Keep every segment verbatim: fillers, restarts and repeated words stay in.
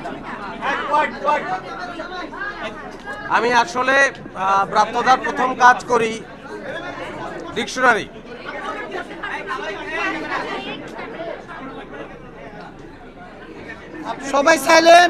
আমি আসলে ব্রাত্যদার প্রথম কাজ করি ডিকশনারি। সবাই সাইলেন্ট।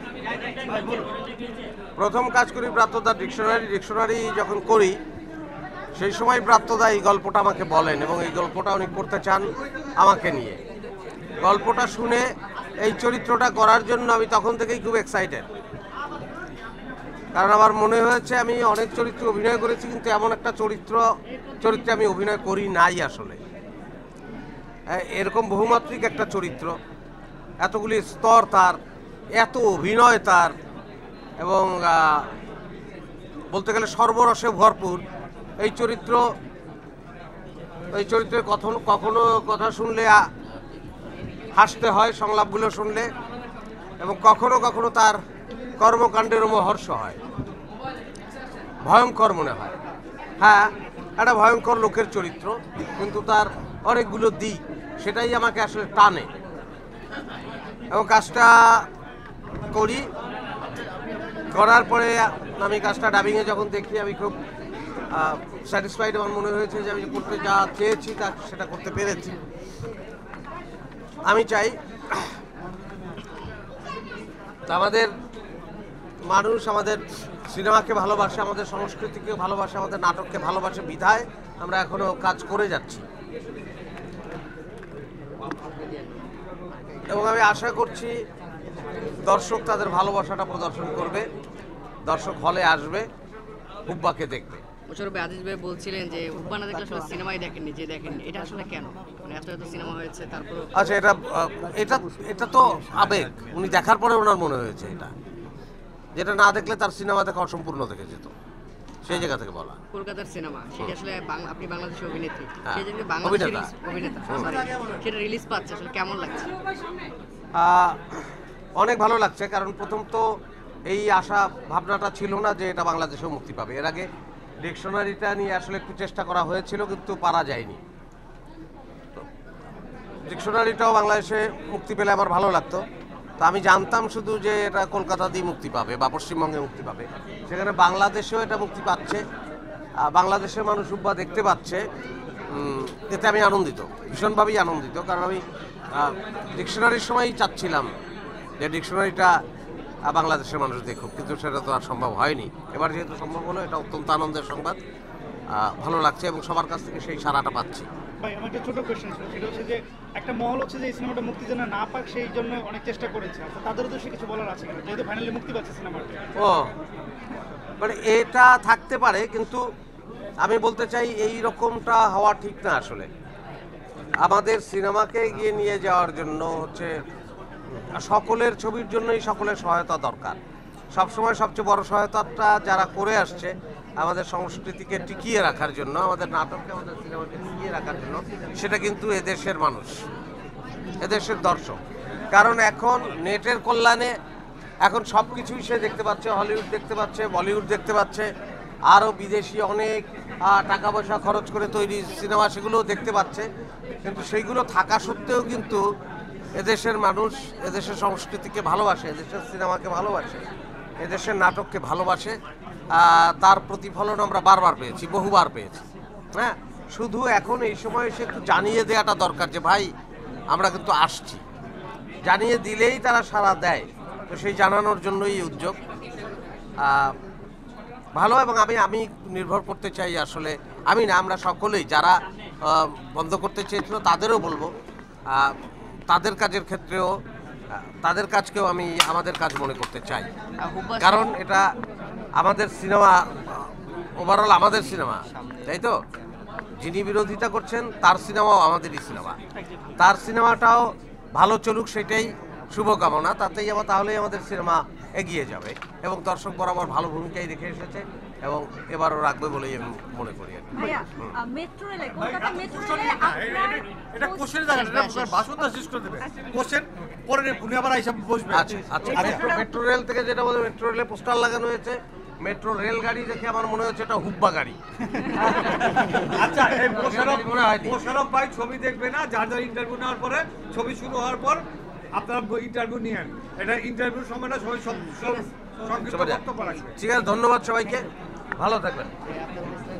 প্রথম কাজ করি ব্রাত্যদার ডিকশনারি। ডিকশনারি যখন করি সেই সময় ব্রাত্যদা এই গল্পটা আমাকে বলেন এবং এই গল্পটা উনি করতে চান আমাকে নিয়ে। গল্পটা শুনে এই চরিত্রটা করার জন্য আমি তখন থেকেই খুব এক্সাইটেড, কারণ আমার মনে হয়েছে আমি অনেক চরিত্র অভিনয় করেছি, কিন্তু এমন একটা চরিত্র চরিত্রে আমি অভিনয় করি নাই আসলে। এরকম বহুমাত্রিক একটা চরিত্র, এতগুলি স্তর তার, এত অভিনয় তার, এবং বলতে গেলে সর্বরসে ভরপুর এই চরিত্র। এই চরিত্রের কখনো কখনো কথা শুনলে হাসতে হয় সংলাপগুলো শুনলে, এবং কখনো কখনো তার কর্মকাণ্ডের রোমহর্ষ হয়, ভয়ঙ্কর মনে হয়। হ্যাঁ, একটা ভয়ঙ্কর লোকের চরিত্র, কিন্তু তার অনেকগুলো দিক, সেটাই আমাকে আসলে টানে এবং কাজটা করি। করার পরে আমি কাজটা ডাবিংয়ে যখন দেখি আমি খুব স্যাটিসফাইড। আমার মনে হয়েছে যে আমি করতে যা চেয়েছি তা সেটা করতে পেরেছি। আমি চাই আমাদের মানুষ আমাদের সিনেমাকে ভালোবাসে, আমাদের সংস্কৃতিকে ভালোবাসে, আমাদের নাটককে ভালোবাসে বিধায় আমরা এখনো কাজ করে যাচ্ছি, এবং আমি আশা করছি দর্শক তাদের ভালোবাসাটা প্রদর্শন করবে, দর্শক হলে আসবে, হুব্বাকে দেখবে। মোশাররফ আজিজ ভাই বলছিলেন যে হুব্বা না দেখলে আসলে সিনেমাই দেখেননি, যে দেখেননি, এটা আসলে কেন? মানে এত এত সিনেমা হয়েছে তারপর। আচ্ছা, এটা এটা এটা তো আবেগ। উনি দেখার পরে ওনার মনে হয়েছে এটা, যেটা না দেখলে তার সিনেমা দেখা অসম্পূর্ণ থেকে যেত, সেই জায়গা থেকে বলা। কলকাতার সিনেমা, সেটা আসলে আপনি বাংলাদেশি অভিনেত্রী, হ্যাঁ, সেই জন্য বাংলাদেশি অভিনেতা। অভিনেতা সরি, সেটা রিলিজ পাচ্ছে, আসলে কেমন লাগছে? অনেক ভালো লাগছে, কারণ প্রথম তো এই আশা ভাবনাটা ছিল না যে এটা বাংলাদেশেও মুক্তি পাবে। এর আগে ডিকশনারিটা নিয়ে আসলে একটু চেষ্টা করা হয়েছিল, কিন্তু পারা যায়নি। ডিকশনারিটাও বাংলাদেশে মুক্তি পেলে আমার ভালো লাগতো। তো আমি জানতাম শুধু যে এটা কলকাতাতেই মুক্তি পাবে বা পশ্চিমবঙ্গে মুক্তি পাবে, সেখানে বাংলাদেশেও এটা মুক্তি পাচ্ছে, বাংলাদেশের মানুষ হুব্বা দেখতে পাচ্ছে। এতে আমি আনন্দিত, ভীষণভাবেই আনন্দিত, কারণ আমি ডিকশনারির সময়ই চাচ্ছিলাম যে ডিকশনারিটা বাংলাদেশের মানুষ দেখুক, কিন্তু সেটা তো আর সম্ভব হয়নি। এবার যেহেতু সম্ভব হলো, এটা অত্যন্ত আনন্দের সংবাদ, ভালো লাগছে এবং সবার কাছ থেকে সেই সাড়াটা পাচ্ছি। ভাই, আমার একটা ছোট কোয়েশ্চেন ছিল, সেটা হচ্ছে যে একটা মহল হচ্ছে যে এই সিনেমাটা মুক্তি যেন না পাক, সেই জন্য অনেক চেষ্টা করেছে। আচ্ছা, তাদের উদ্দেশ্যে কিছু বলার আছে কিনা, যেহেতু ফাইনালি মুক্তি পাচ্ছে সিনেমাটা? ও মানে এটা থাকতে পারে, কিন্তু আমি বলতে চাই এই রকমটা হওয়া ঠিক না। আসলে আমাদের সিনেমাকে এগিয়ে নিয়ে যাওয়ার জন্য হচ্ছে সকলের ছবির জন্যই সকলের সহায়তা দরকার। সবসময় সবচেয়ে বড় সহায়তাটা যারা করে আসছে আমাদের সংস্কৃতিকে টিকিয়ে রাখার জন্য, আমাদের নাটককে, আমাদের সিনেমাকে টিকিয়ে রাখার জন্য, সেটা কিন্তু এদেশের মানুষ, এদেশের দর্শক। কারণ এখন নেটের কল্যাণে এখন সব কিছুই সে দেখতে পাচ্ছে, হলিউড দেখতে পাচ্ছে, বলিউড দেখতে পাচ্ছে, আরও বিদেশি অনেক টাকা পয়সা খরচ করে তৈরি সিনেমা সেগুলোও দেখতে পাচ্ছে। কিন্তু সেইগুলো থাকা সত্ত্বেও কিন্তু এদেশের মানুষ এদেশের সংস্কৃতিকে ভালোবাসে, এদেশের সিনেমাকে ভালোবাসে, এদেশের নাটককে ভালোবাসে। তার প্রতিফলন আমরা বারবার পেয়েছি, বহুবার পেয়েছি। হ্যাঁ, শুধু এখন এই সময় এসে একটু জানিয়ে দেওয়াটা দরকার যে ভাই আমরা কিন্তু আসছি, জানিয়ে দিলেই তারা সাড়া দেয়। তো সেই জানানোর জন্যই উদ্যোগ ভালো। এবং আমি আমি নির্ভর করতে চাই আসলে, আমি না, আমরা সকলেই যারা বন্ধ করতে চেয়েছিল তাদেরও বলবো, তাদের কাজের ক্ষেত্রেও তাদের কাজকেও আমি আমাদের কাজ মনে করতে চাই, কারণ এটা আমাদের সিনেমা, ওভারঅল আমাদের সিনেমা, তাই তো? যিনি বিরোধিতা করছেন তার সিনেমাও আমাদেরই সিনেমা, তার সিনেমাটাও ভালো চলুক, সেটাই শুভকামনা। তাতেই আমার তাহলেই আমাদের সিনেমা এগিয়ে যাবে এবং দর্শক বরাবর ভালো ভূমিকাই রেখে এসেছে এবং এবারও রাখবে বলেই আমি মনে করি। মেট্রো রেল থেকে যেটা বলে, মেট্রো রেলে পোস্টার লাগানো হয়েছে, মেট্রো রেল গাড়ি দেখে আমার মনে হচ্ছে এটা হুব্বা গাড়ি। আচ্ছা, মোশাররফ ভাই ছবি দেখবে না, যার যার ইন্টারভিউ নেওয়ার পরে ছবি শুরু হওয়ার পর আপনারা ইন্টারভিউ নিয়েন, এটা ইন্টারভিউ সময়টা সবাই সব সব সংক্ষিপ্ত সবাই যাক। বক্তব্য রাখবে। ঠিক আছে, ধন্যবাদ সবাইকে, ভালো থাকবেন। আপনাদের